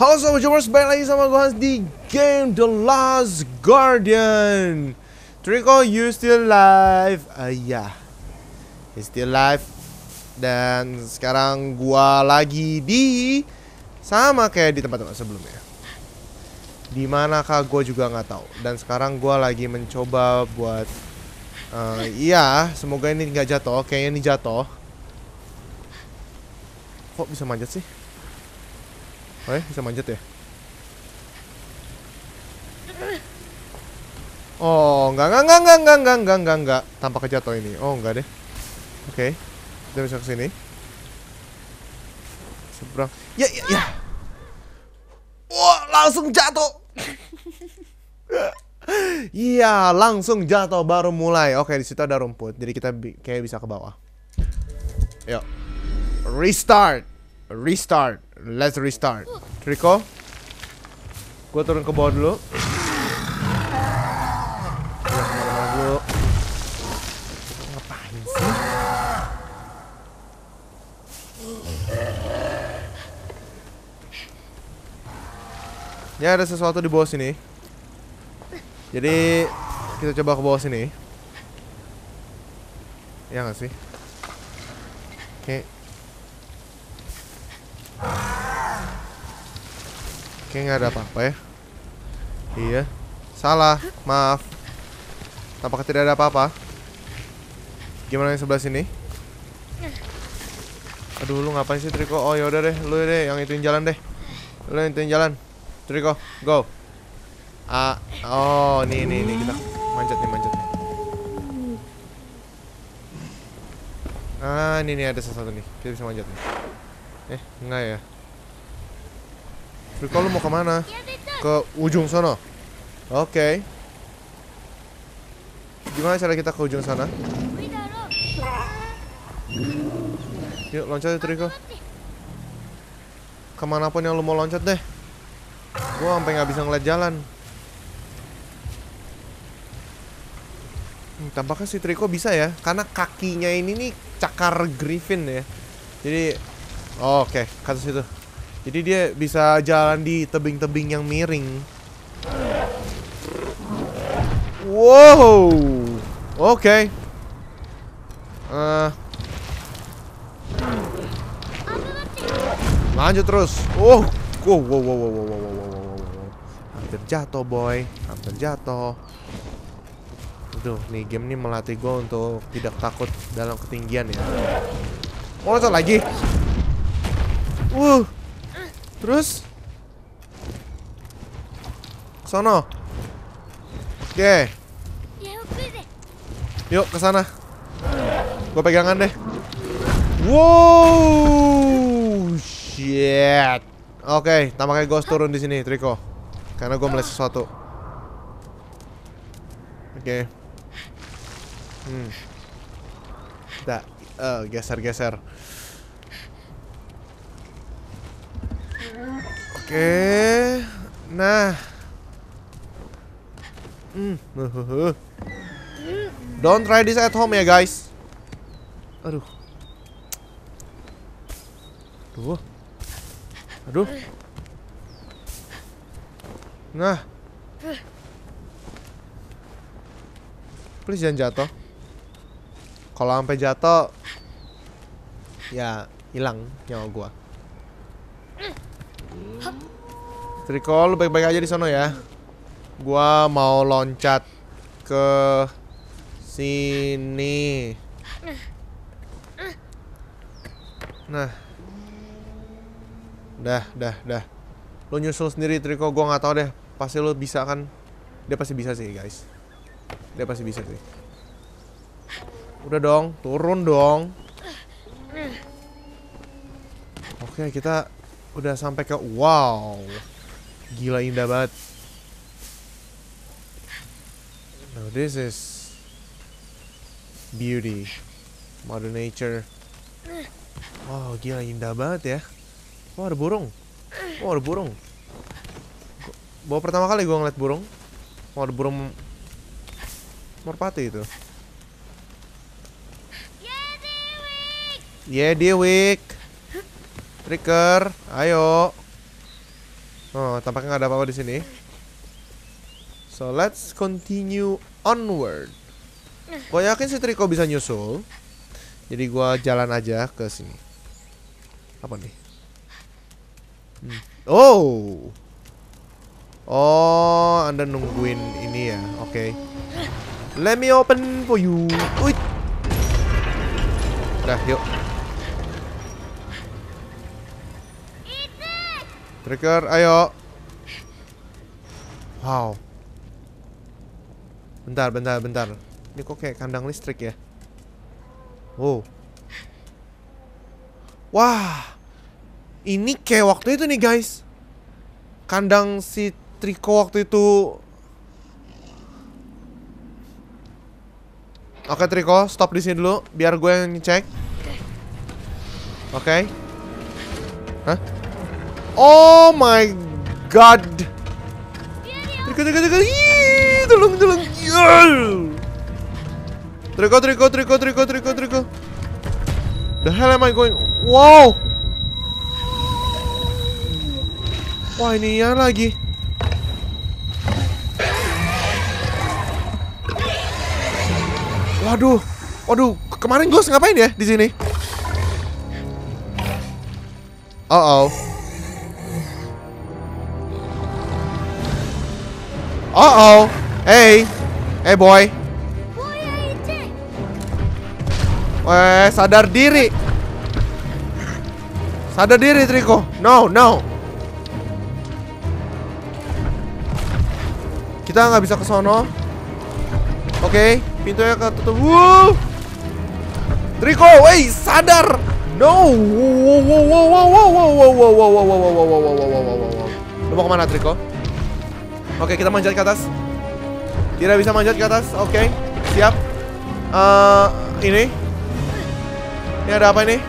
Halo Sobat Jomers, balik lagi sama gue Hans di game The Last Guardian. Trico, you still alive? Ya, you still alive. Dan sekarang gua lagi di sama kayak di tempat-tempat sebelumnya. Dimanakah gue juga nggak tahu. Dan sekarang gua lagi mencoba buat iya, semoga ini nggak jatuh. Kayaknya ini jatuh. Kok bisa manjat sih? Oh ya, bisa manjat ya? Oh, enggak. Tampak kejatuh ini. Oh, enggak deh. Oke. Kita bisa ke sini. Seberang. Ya. Wah, langsung jatuh. Iya, langsung jatuh baru mulai. Oke, di situ ada rumput. Jadi kita kayak bisa ke bawah. Yuk. Restart. Let's restart. Trico, gue turun ke bawah dulu. Dulu. Ngapain sih? Ya, ada sesuatu di bawah sini. Jadi kita coba ke bawah sini. Ya nggak sih? Oke. Kayaknya nggak ada apa-apa ya. Iya. Salah, maaf. Tampaknya tidak ada apa-apa. Gimana yang sebelah sini? Aduh, lu ngapain sih Trico? Oh yaudah deh, lu deh yang ituin jalan deh. Lu yang ituin jalan. Trico, go. Oh, nih kita manjat nih. Ini ada sesuatu nih. Kita bisa manjat nih. Enggak ya. Trico, lu mau kemana? Ke ujung sana. Oke. Gimana cara kita ke ujung sana? Yuk, loncat ya Trico. Kemanapun yang lu mau loncat deh. Gua sampai nggak bisa ngeliat jalan. Tampaknya si Trico bisa ya, karena kakinya ini nih cakar griffin ya. Jadi, oke, ke atas itu. Jadi dia bisa jalan di tebing-tebing yang miring. Wow, oke. Lanjut terus. Wow. Hampir jatuh boy, hampir jatuh. Aduh, nih game ini melatih gue untuk tidak takut dalam ketinggian ya. Mau loncat lagi. Terus sono. Oke. Yuk ke sana. Gue pegangan deh. Wow, shit. Oke, tampaknya gue harus turun di sini, Trico. Karena gue melihat sesuatu. Oke. Kita geser. Oke. Nah. Don't try this at home ya guys. Aduh. Nah. Please jangan jatuh. Kalau sampai jatuh, ya hilang nyawa gua. Trico, lu baik-baik aja di sono ya. Gua mau loncat ke sini. Nah. Dah. Lu nyusul sendiri Trico, gua nggak tahu deh. Pasti lu bisa kan? Dia pasti bisa sih, guys. Dia pasti bisa sih. Udah dong, turun dong. Oke, kita udah sampai ke wow. Gila indah banget. Now this is beauty. Mother Nature. Wow, gila indah banget ya. Oh, ada burung. Baru pertama kali gue ngeliat burung. Oh, ada burung merpati itu. Yeah, Dewick. Trigger, ayo. Oh, tampaknya nggak ada apa-apa di sini. So let's continue onward. Gue yakin si Trico bisa nyusul. Jadi gue jalan aja ke sini. Apa nih? Oh. Oh, Anda nungguin ini ya. Oke. Let me open for you. Wait. Udah, yuk. Trigger, ayo. Wow. Bentar. Ini kok kayak kandang listrik ya? Wow. Wah. Ini kayak waktu itu nih guys. Kandang si Trico waktu itu. Oke Trico, stop di sini dulu biar gue yang ngecek. Oke. Hah? Oh my god. Trico. Ih, tolong. Trico. The hell am I going? Wow. Wah, ini ya lagi. Waduh, kemarin gue ngapain ya di sini? Oh. Hey boy. Sadar diri Trico. No. Kita nggak bisa ke sono. Oke, pintunya ketutup. Wow. Trico, wey, sadar. No. Lu mau kemana Trico? Oke, kita manjat ke atas. Tidak bisa manjat ke atas. Oke, siap. Ini ada apa ini?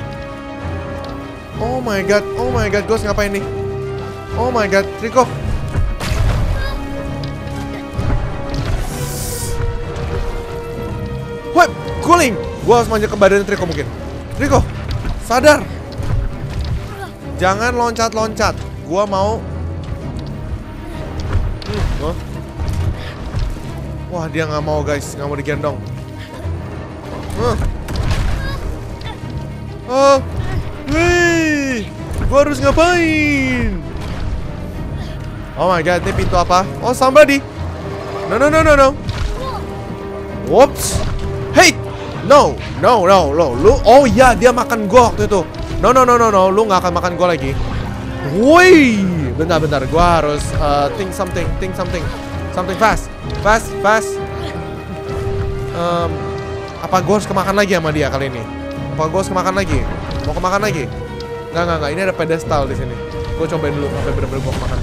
Oh my god, Ghost ngapain nih? Oh my god, Trico. Wait, cooling. Gua harus manjat ke badan Trico mungkin. Trico, sadar. Jangan loncat-loncat. Gua mau. Wah, dia nggak mau guys, nggak mau digendong. Wih, gua harus ngapain? Oh my god, ini pintu apa? Oh, somebody. No. Whoops. Hey, no. Lu, oh iya, dia makan gua waktu itu. No, lu nggak akan makan gua lagi. Woi, bentar, gua harus think something fast. Apa gua harus kemakan lagi sama dia kali ini? Apa gua harus kemakan lagi? Mau kemakan lagi? Enggak. Ini ada pedestal di sini. Gua cobain dulu sampai bener-bener gua kemakan.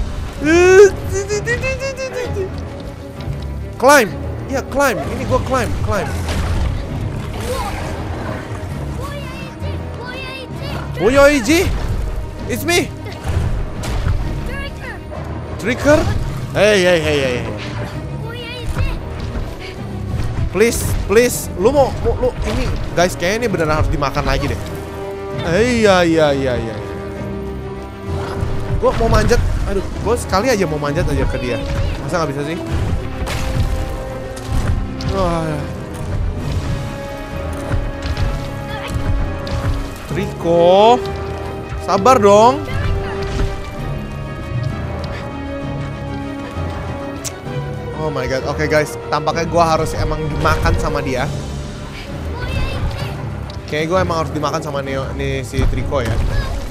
Climb. Iya, climb. Ini gua climb. Oyoiji, it's me. Trigger. Hey. Please. Lu ini guys, kayaknya ini beneran harus dimakan lagi deh. Iya. Gua mau manjat. Aduh, gua sekali aja mau manjat aja ke dia. Masa nggak bisa sih? Trico, sabar dong. Oh my god, oke guys, tampaknya gue harus emang dimakan sama dia. Kayaknya gue emang harus dimakan sama nih si Trico ya.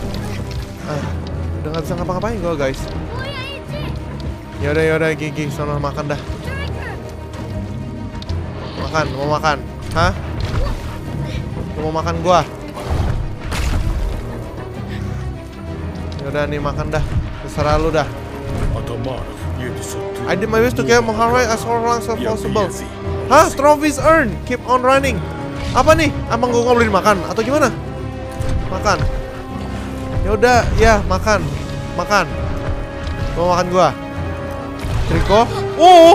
Udah nggak bisa ngapa-ngapain gue guys. Yaudah Gigi, sono makan dah. Mau makan, hah? Lu mau makan gue? Yaudah nih, makan dah. Terserah lu dah. I did my best to get Moharai as long as possible. Hah? Trophies earned. Keep on running. Apa nih? Emang gue nggak boleh dimakan atau gimana? Makan. Yaudah, ya makan. Mau makan gua? Trico? Oh!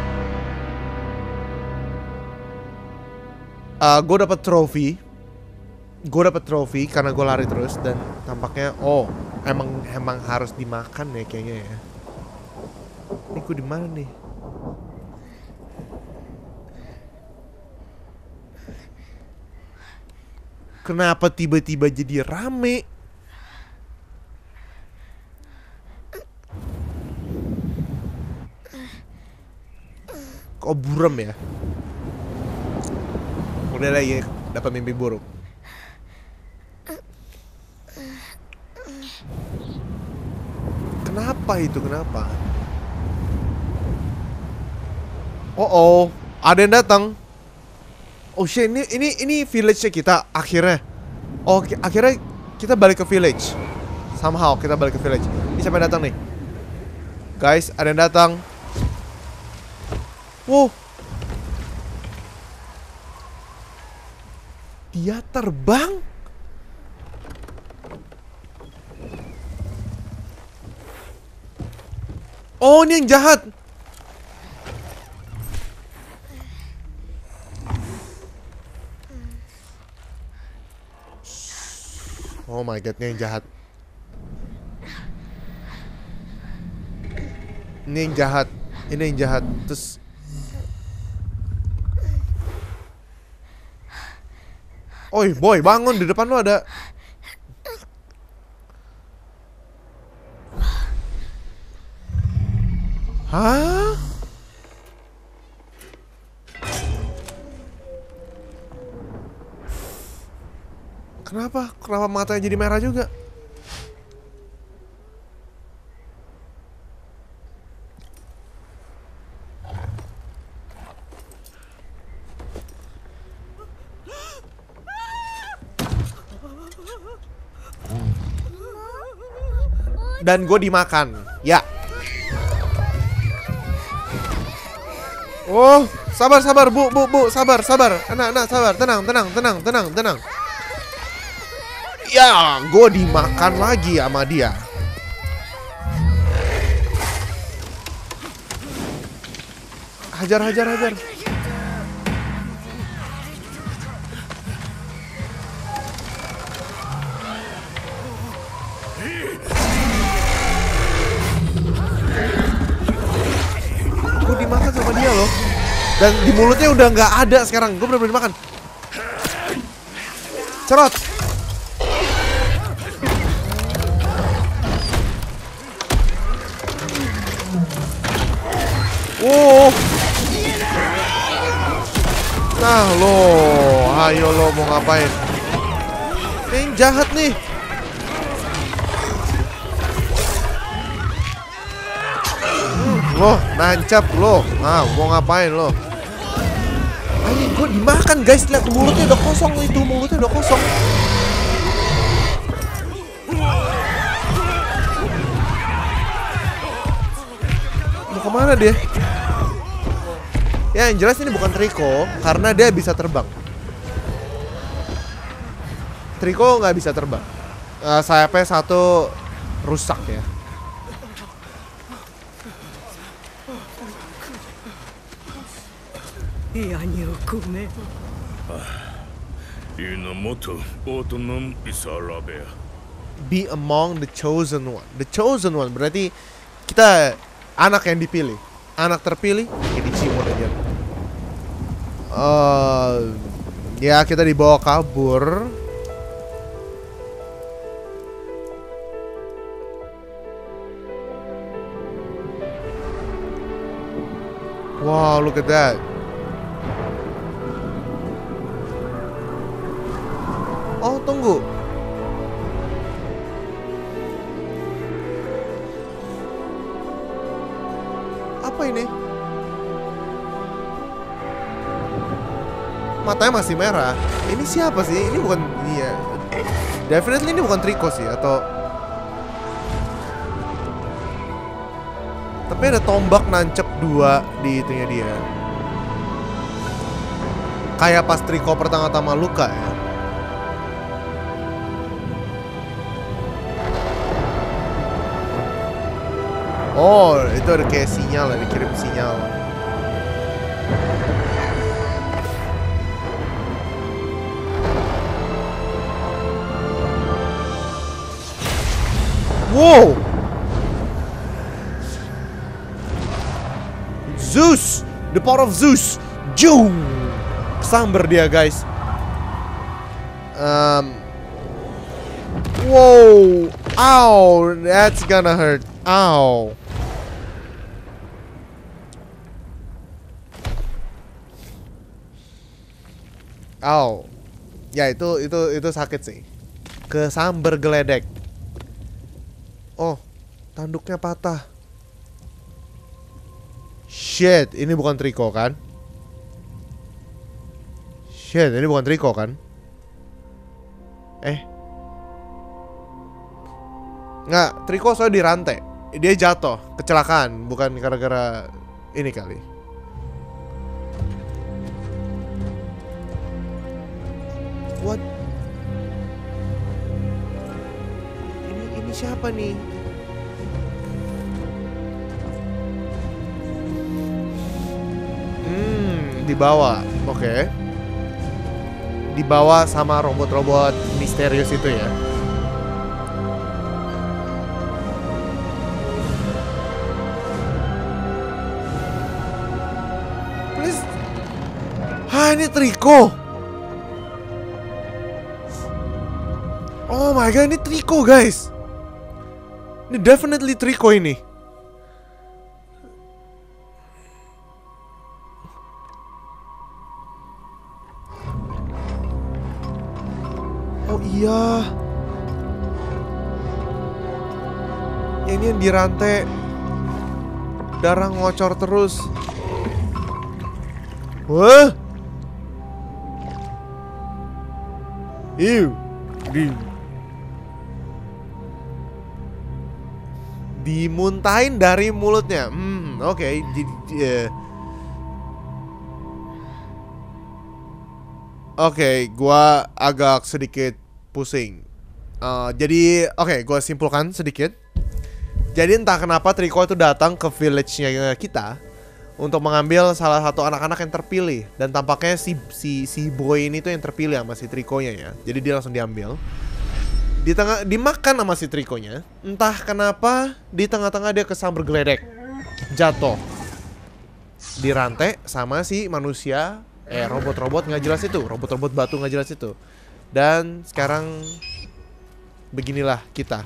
Gue dapat trofi. gue dapet trofi karena gue lari terus dan tampaknya emang harus dimakan ya kayaknya ya. Ini gue di mana nih? Kenapa tiba-tiba jadi rame? Kok buram ya? Udah lagi dapat mimpi buruk. Kenapa itu? Kenapa? Ada yang datang. Oh shit, ini village-nya kita akhirnya. Akhirnya kita balik ke village. Somehow kita balik ke village. Ini siapa yang datang nih? Guys, ada yang datang. Wow. Dia terbang. Oh, ini yang jahat. Oh my god, ini yang jahat. Ini yang jahat. Ini yang jahat. Terus oi, boy, bangun, di depan lu ada. Hah? Kenapa? Kenapa matanya jadi merah juga? Dan gue dimakan. Ya. Oh, sabar, bu, sabar. Anak, sabar, tenang. Ya, gue dimakan lagi sama dia. Hajar. Gue dimakan sama dia loh. Dan di mulutnya udah nggak ada sekarang. Gue bener-bener dimakan. Cerot. Oh. Nah lo, ayo lo mau ngapain? Ini yang jahat nih. Lo, nancap lo. Nah, mau ngapain lo? Ayo, gue dimakan guys. Lihat mulutnya udah kosong itu, mulutnya udah kosong. Mau kemana dia? Ya, yang jelas ini bukan Trico karena dia bisa terbang. Trico nggak bisa terbang. Sayapnya satu rusak ya. Be among the chosen one. The chosen one berarti kita anak yang dipilih, anak terpilih. Ini Cimon aja. Ya kita dibawa kabur. Wow, look at that. Oh, tunggu. Apa ini? Matanya masih merah. Ini siapa sih? Ini bukan dia. Definitely ini bukan Trico sih atau. Tapi ada tombak nancep dua di itunya dia. Kayak pas Trico pertama-tama luka ya. Oh, itu ada kayak sinyal, ada kirim sinyal. Wow. Zeus, the power of Zeus. Jung. Kesamber dia guys. Wow. Ow, that's gonna hurt. Ow. Ow. Ya itu sakit sih. Kesamber geledek. Oh, tanduknya patah. Shit, ini bukan Trico kan? Shit, ini bukan Trico kan? Nggak, Trico soalnya dirantai. Dia jatuh, kecelakaan, bukan gara-gara ini kali. What? Ini siapa nih? Dibawa, oke. Dibawa sama robot-robot misterius itu ya. Please. Ini Trico. Oh my god, ini Trico guys. Ini definitely Trico ini. Oh iya. Ini yang dirantai. Darah ngocor terus. Wah. Ew. Dimuntahin dari mulutnya. Oke. Oke, gua agak sedikit pusing. Jadi, gua simpulkan sedikit. Jadi entah kenapa Trico itu datang ke village-nya kita untuk mengambil salah satu anak-anak yang terpilih, dan tampaknya si boy ini tuh yang terpilih sama si Trico-nya ya. Jadi dia langsung diambil. Dimakan sama si Trico-nya. Entah kenapa di tengah-tengah dia kesamber geledek. Jatuh. Dirantai sama si manusia. Robot-robot nggak jelas itu. Robot-robot batu nggak jelas itu. Dan sekarang beginilah kita.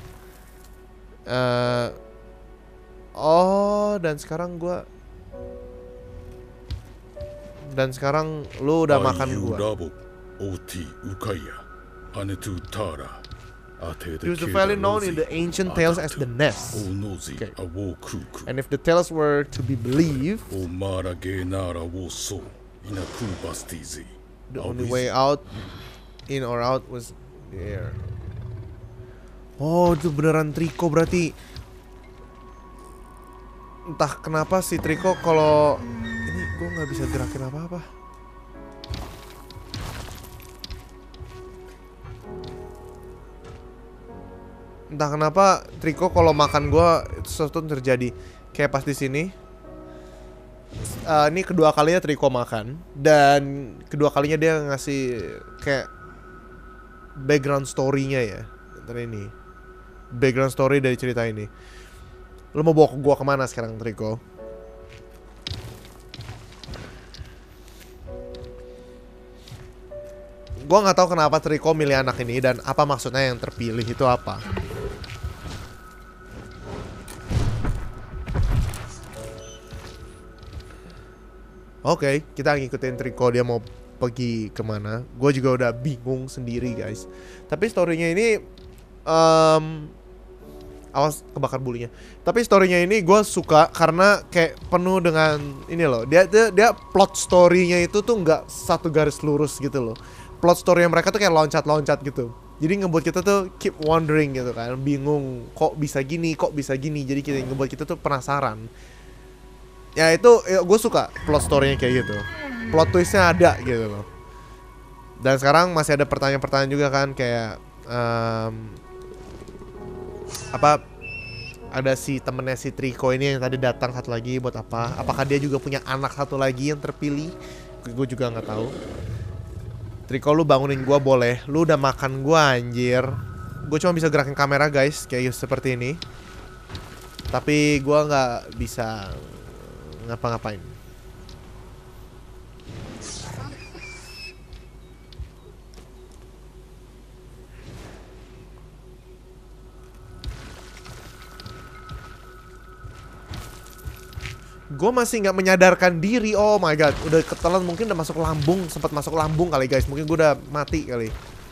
Dan sekarang lu udah makan gua. He was the valley known in the ancient tales as the Nest. Okay. And if the tales were to be believed, the only way out, in or out, was the air. Oh, itu beneran Trico berarti. Entah kenapa si Trico kalau ini gue nggak bisa gerakin apa-apa. Entah kenapa Trico kalau makan gue sesuatu terjadi. Kayak pas di sini. Ini kedua kalinya Trico makan, dan kedua kalinya dia ngasih kayak background story-nya ya. Ntar ini background story dari cerita ini. Lo mau bawa gua kemana sekarang, Trico? Gua nggak tahu kenapa Trico milih anak ini dan apa maksudnya yang terpilih itu apa. Oke, kita ngikutin Trico, dia mau pergi kemana. Gue juga udah bingung sendiri guys. Tapi storynya ini awas kebakar bulinya. Tapi storynya ini gue suka karena kayak penuh dengan ini loh. Dia plot storynya itu tuh nggak satu garis lurus gitu loh. Plot story yang mereka tuh kayak loncat-loncat gitu. Jadi ngebuat kita tuh keep wondering gitu kan. Bingung kok bisa gini, kok bisa gini. Jadi kita ngebuat kita tuh penasaran. Ya itu gue suka plot story-nya kayak gitu. Plot twist-nya ada gitu loh. Dan sekarang masih ada pertanyaan-pertanyaan juga kan. Kayak ada si temennya si Trico ini yang tadi datang satu lagi buat apa? Apakah dia juga punya anak satu lagi yang terpilih? Gue juga nggak tahu. Trico, lu bangunin gue boleh. Lu udah makan gue anjir. gue cuma bisa gerakin kamera guys, kayak seperti ini. Tapi gue nggak bisa ngapa-ngapain. Gue masih nggak menyadarkan diri. Oh my god, udah ketelan, mungkin udah masuk lambung, sempat masuk lambung kali guys. Mungkin gue udah mati kali.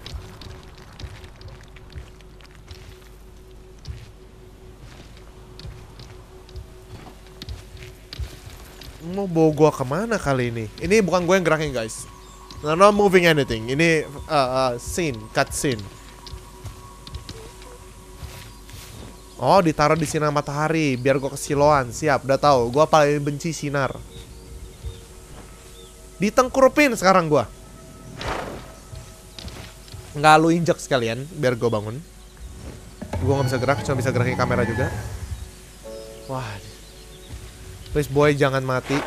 Mau bawa gua kemana kali ini? Ini bukan gue yang gerakin guys. Not moving anything. Ini scene, cut scene. Oh, ditaruh di sinar matahari biar gue kesiloan. Siap, udah tahu. Gue paling benci sinar. Ditengkurupin sekarang gue. Nggak lu injek sekalian biar gue bangun. Gue nggak bisa gerak, cuma bisa gerakin kamera juga. Wah. Please boy, jangan mati.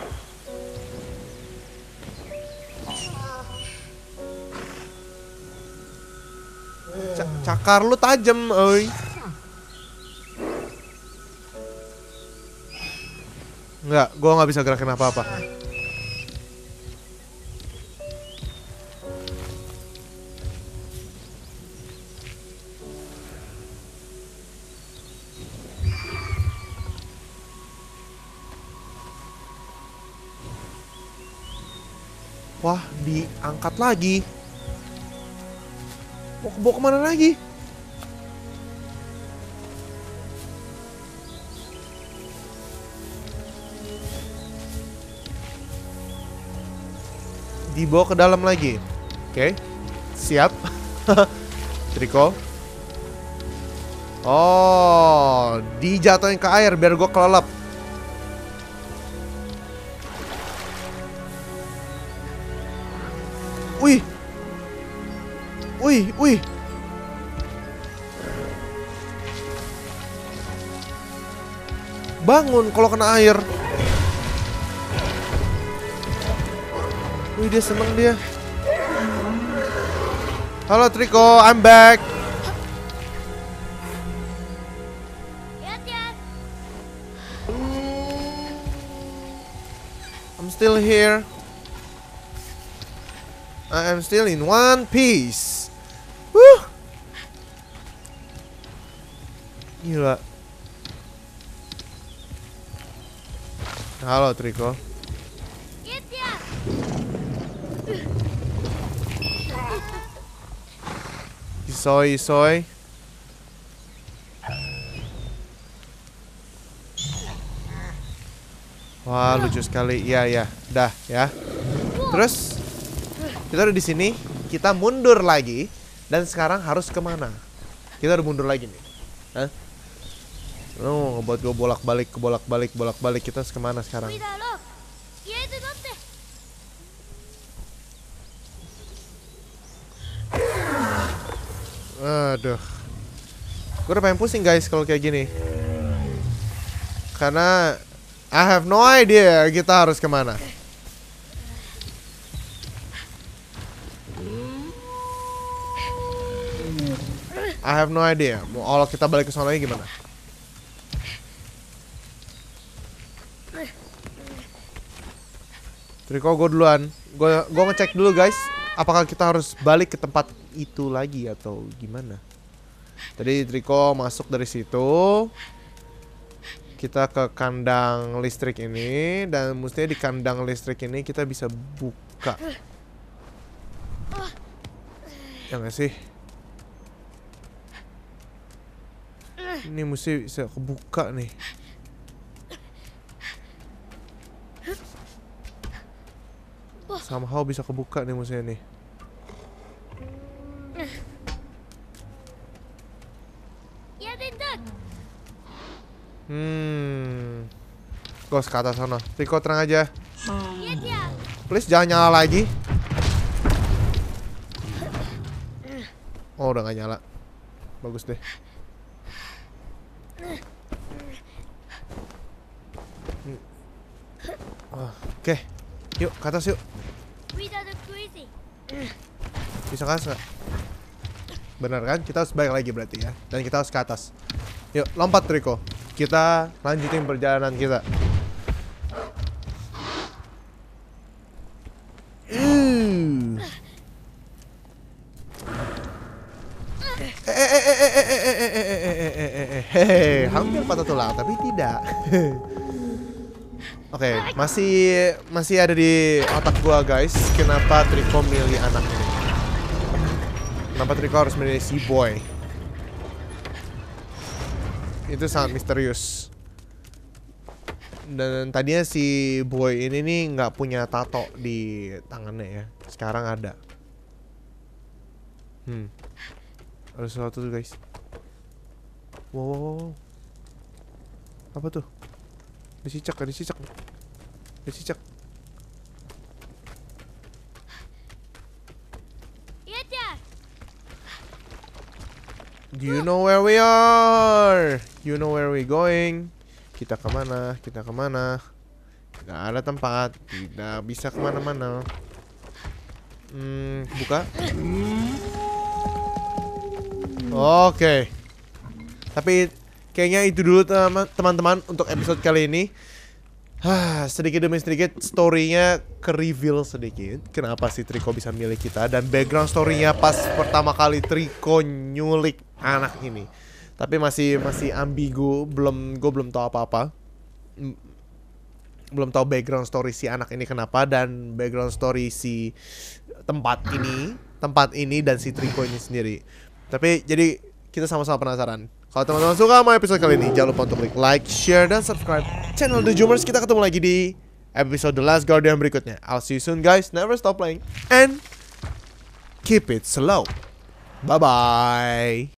Cakar lu tajam, oi. Enggak, gue nggak bisa gerakin apa-apa. Wah, diangkat lagi. Mau bawa kemana lagi? Dibawa ke dalam lagi. Oke, siap. Triko. Oh, dijatuhin ke air biar gue kelelep. Wih. Wih, wih. Bangun kalau kena air. Wih, dia seneng dia. Halo Triko, I'm back. I'm still here. I am still in one piece. Woo. Gila. Halo Triko. Isoy. Wah, lucu sekali. Iya. Dah ya. Terus kita udah di sini, kita mundur lagi, dan sekarang harus kemana? Kita udah mundur lagi nih. Hah? Oh, ngebuat gue bolak-balik. Kita harus kemana sekarang? Aduh, gue udah pengen pusing guys kalau kayak gini. Karena I have no idea kita harus kemana. I have no idea. Mau kalau kita balik ke sana lagi gimana? Triko, gue duluan. Gue ngecek dulu guys. Apakah kita harus balik ke tempat itu lagi atau gimana? Tadi Triko masuk dari situ. Kita ke kandang listrik ini. Dan mestinya di kandang listrik ini kita bisa buka. Ya nggak sih? Ini mesti bisa kebuka nih. Somehow bisa kebuka nih musuhnya nih. Gos ke atas sana. Triko tenang aja. Please jangan nyala lagi. Oh, udah gak nyala. Bagus deh. Oke. Yuk, ke atas yuk. Bisa ke atas gak? Bener kan? Kita harus balik lagi berarti ya. Dan kita harus ke atas. Yuk, lompat Rico. Kita lanjutin perjalanan kita. Hampir patah tulang, tapi tidak. Oke, masih ada di otak gua guys. Kenapa Trico milih anak ini? Kenapa Trico harus milih si boy? Itu sangat misterius. Dan tadinya si boy ini nih nggak punya tato di tangannya ya. Sekarang ada. Ada sesuatu tuh guys. Wow. Apa tuh? Ada cicak. Do you know where we are? You know where we going? Kita kemana? Gak ada tempat. Tidak bisa kemana-mana. Buka. Oke. Tapi kayaknya itu dulu teman-teman untuk episode kali ini. Sedikit demi sedikit story-nya ke-reveal sedikit. Kenapa si Trico bisa milih kita. Dan background story-nya pas pertama kali Trico nyulik anak ini. Tapi masih ambigu. Gue belum tahu apa-apa. Belum tahu background story si anak ini kenapa. Dan background story si tempat ini dan si Trico ini sendiri. Tapi jadi kita sama-sama penasaran. Kalau teman-teman suka sama episode kali ini, jangan lupa untuk klik like, share, dan subscribe channel The Zoomers. Kita ketemu lagi di episode The Last Guardian berikutnya. I'll see you soon guys. Never stop playing and keep it slow. Bye-bye.